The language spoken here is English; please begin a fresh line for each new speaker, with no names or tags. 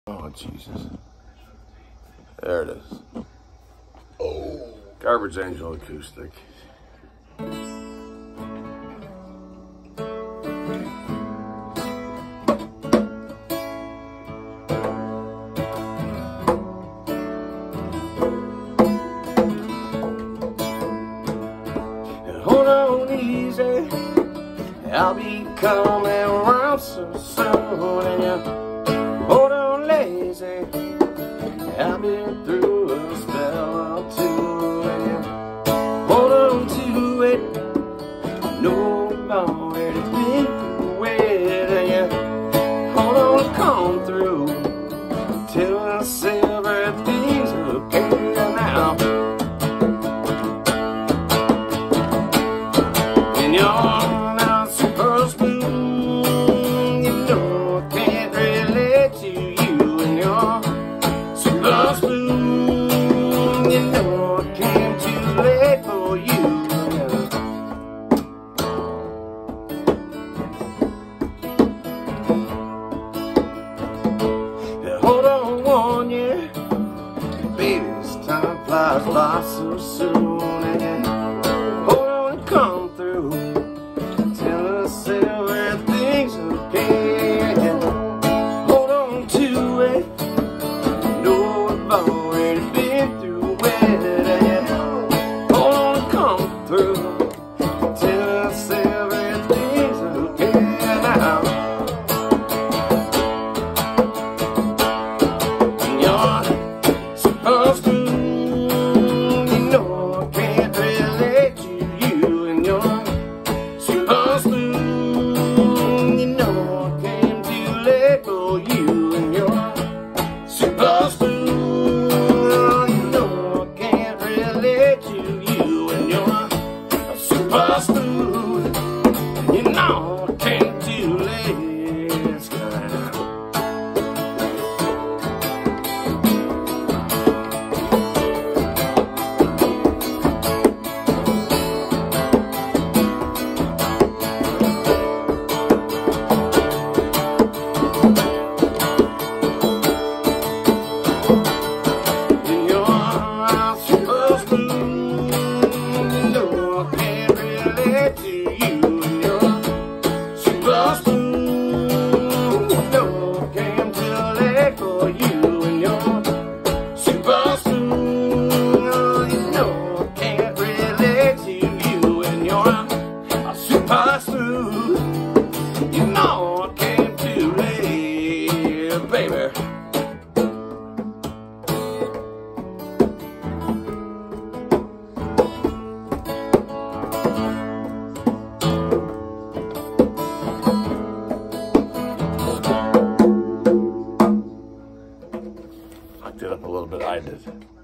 Oh, Jesus. There it is. Oh. Garbage Angel acoustic. Hold on easy, I'll be coming around so soon. And you hold on lazy, I'll be through a spell or two. And you hold on to it, no longer been through it. And you hold on to come through till I see everything's okay now. And you're not supposed to, you know I can't relate to you. And you're supposed to, you know I came too late for you. Yeah, hold on, warn you, baby, this time flies by so soon. And hold on and come through till I say everything's okay. Hold on to it, know I've already been through it. Hold on and come through till I say everything's okay now. And you're supposed to, you know I can't relate to you. And you're supposed to, you know I came too late for you. And you're supposed to, you know I can't relate to you. And you're supposed to, you know I came too late. It's kinda baby. Fucked it up a little bit, I did.